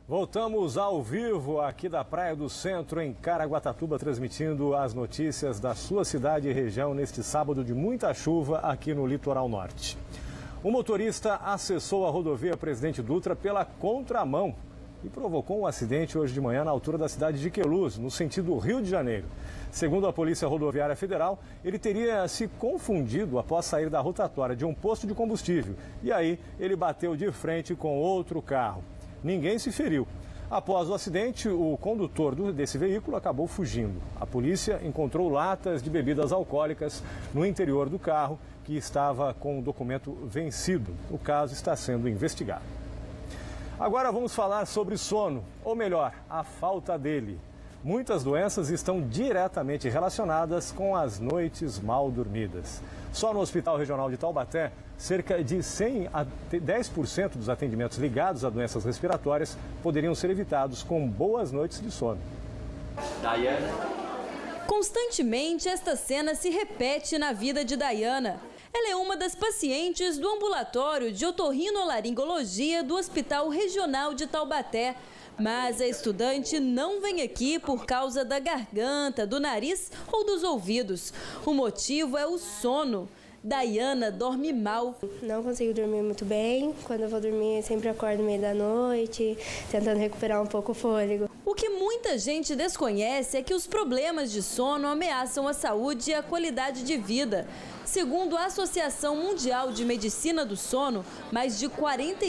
Voltamos ao vivo aqui da Praia do Centro, em Caraguatatuba, transmitindo as notícias da sua cidade e região neste sábado de muita chuva aqui no litoral norte. O motorista acessou a rodovia Presidente Dutra pela contramão e provocou um acidente hoje de manhã na altura da cidade de Queluz, no sentido Rio de Janeiro. Segundo a Polícia Rodoviária Federal, ele teria se confundido após sair da rotatória de um posto de combustível e aí ele bateu de frente com outro carro. Ninguém se feriu. Após o acidente, o condutor desse veículo acabou fugindo. A polícia encontrou latas de bebidas alcoólicas no interior do carro, que estava com o documento vencido. O caso está sendo investigado. Agora vamos falar sobre sono, ou melhor, a falta dele. Muitas doenças estão diretamente relacionadas com as noites mal dormidas. Só no Hospital Regional de Taubaté, cerca de 100 a 10% dos atendimentos ligados a doenças respiratórias poderiam ser evitados com boas noites de sono. Daiana. Constantemente, esta cena se repete na vida de Daiana. Ela é uma das pacientes do ambulatório de otorrinolaringologia do Hospital Regional de Taubaté. Mas a estudante não vem aqui por causa da garganta, do nariz ou dos ouvidos. O motivo é o sono. Daiana dorme mal. Não consigo dormir muito bem. Quando eu vou dormir, eu sempre acordo no meio da noite, tentando recuperar um pouco o fôlego. O que muita gente desconhece é que os problemas de sono ameaçam a saúde e a qualidade de vida. Segundo a Associação Mundial de Medicina do Sono, mais de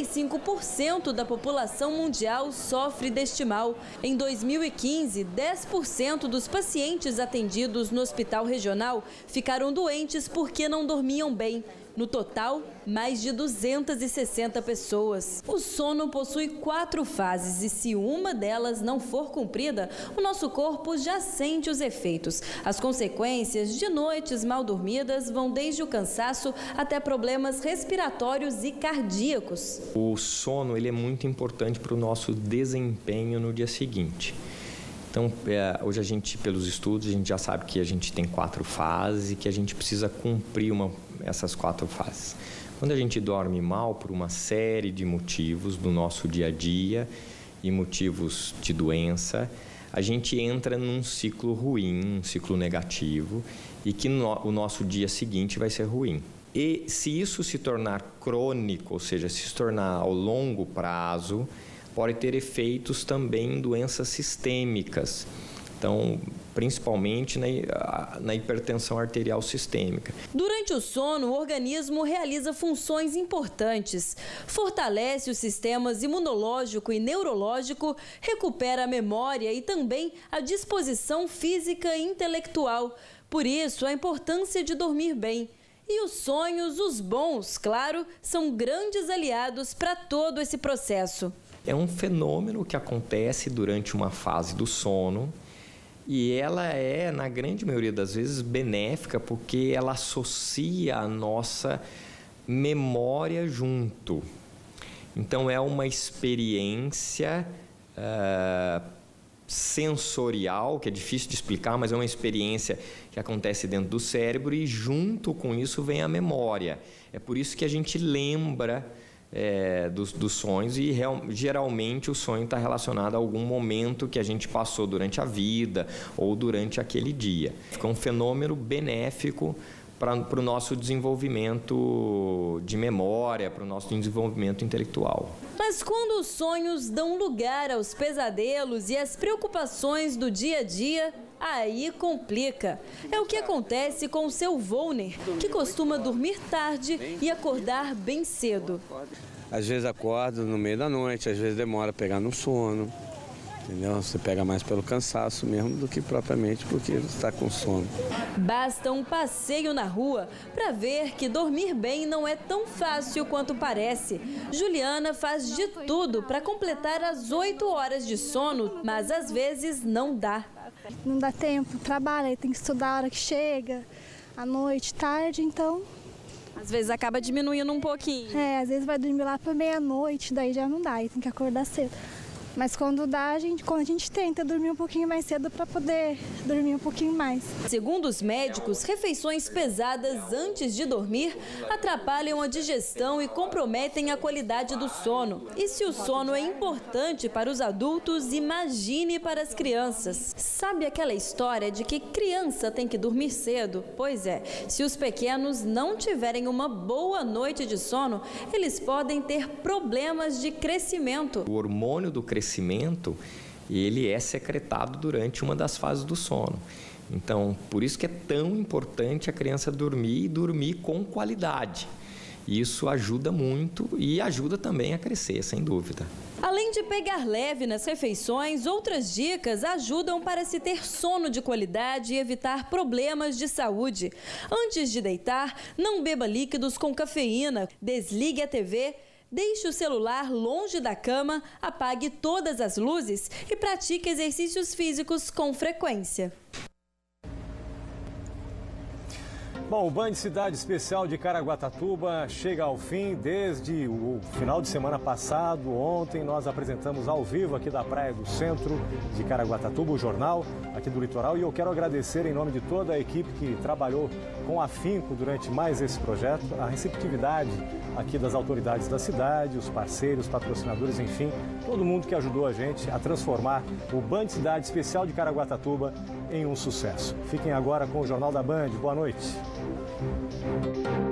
45% da população mundial sofre deste mal. Em 2015, 10% dos pacientes atendidos no hospital regional ficaram doentes porque não dormiam bem. No total, mais de 260 pessoas. O sono possui 4 fases e se uma delas não for cumprida, o nosso corpo já sente os efeitos. As consequências de noites mal dormidas vão desde o cansaço até problemas respiratórios e cardíacos. O sono ele é muito importante para o nosso desempenho no dia seguinte. Então, hoje a gente, pelos estudos, a gente já sabe que a gente tem 4 fases e que a gente precisa cumprir essas 4 fases. Quando a gente dorme mal por uma série de motivos do nosso dia a dia e motivos de doença, a gente entra num ciclo ruim, um ciclo negativo e que o nosso dia seguinte vai ser ruim. E se isso se tornar crônico, ou seja, se tornar ao longo prazo, pode ter efeitos também em doenças sistêmicas, então, principalmente na hipertensão arterial sistêmica. Durante o sono, o organismo realiza funções importantes. Fortalece os sistemas imunológico e neurológico, recupera a memória e também a disposição física e intelectual. Por isso, a importância de dormir bem. E os sonhos, os bons, claro, são grandes aliados para todo esse processo. É um fenômeno que acontece durante uma fase do sono e ela é, na grande maioria das vezes, benéfica porque ela associa a nossa memória junto. Então, é uma experiência sensorial, que é difícil de explicar, mas é uma experiência que acontece dentro do cérebro e junto com isso vem a memória. É por isso que a gente lembra dos sonhos e geralmente o sonho está relacionado a algum momento que a gente passou durante a vida ou durante aquele dia. Fica um fenômeno benéfico para o nosso desenvolvimento de memória, para o nosso desenvolvimento intelectual. Mas quando os sonhos dão lugar aos pesadelos e às preocupações do dia a dia, aí complica. É o que acontece com o seu Volner, que costuma dormir tarde e acordar bem cedo. Às vezes acorda no meio da noite, às vezes demora a pegar no sono, entendeu? Você pega mais pelo cansaço mesmo do que propriamente porque está com sono. Basta um passeio na rua para ver que dormir bem não é tão fácil quanto parece. Juliana faz de tudo para completar as 8 horas de sono, mas às vezes não dá. Não dá tempo, trabalha, tem que estudar a hora que chega, à noite, tarde, então... Às vezes acaba diminuindo um pouquinho. Às vezes vai dormir lá para meia-noite, daí já não dá, aí tem que acordar cedo. Mas quando a gente tenta dormir um pouquinho mais cedo para poder dormir um pouquinho mais. Segundo os médicos, refeições pesadas antes de dormir atrapalham a digestão e comprometem a qualidade do sono. E se o sono é importante para os adultos, imagine para as crianças. Sabe aquela história de que criança tem que dormir cedo? Pois é, se os pequenos não tiverem uma boa noite de sono, eles podem ter problemas de crescimento. O hormônio do crescimento, ele é secretado durante uma das fases do sono. Então, por isso que é tão importante a criança dormir e dormir com qualidade. Isso ajuda muito e ajuda também a crescer, sem dúvida. Além de pegar leve nas refeições, outras dicas ajudam para se ter sono de qualidade e evitar problemas de saúde. Antes de deitar, não beba líquidos com cafeína, desligue a TV, deixe o celular longe da cama, apague todas as luzes e pratique exercícios físicos com frequência. Bom, o Band Cidade Especial de Caraguatatuba chega ao fim. Desde o final de semana passado, ontem, nós apresentamos ao vivo aqui da Praia do Centro de Caraguatatuba, o jornal aqui do Litoral. E eu quero agradecer em nome de toda a equipe que trabalhou com afinco durante mais esse projeto, a receptividade aqui das autoridades da cidade, os parceiros, patrocinadores, enfim, todo mundo que ajudou a gente a transformar o Band Cidade Especial de Caraguatatuba em um sucesso. Fiquem agora com o Jornal da Band. Boa noite.